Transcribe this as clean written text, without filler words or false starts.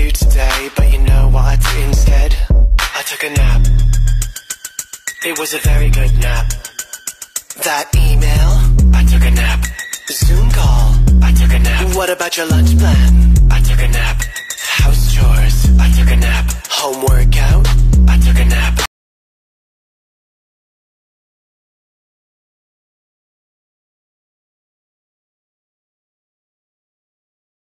you today, but you know what I did instead? I took a nap. It was a very good nap. That email, I took a nap. Zoom call, I took a nap. What about your lunch plan? I took a nap. House chores, I took a nap. Home workout, I took a nap.